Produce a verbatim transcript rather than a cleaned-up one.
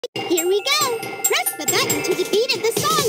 Here we go! Press the button to the beat of the song!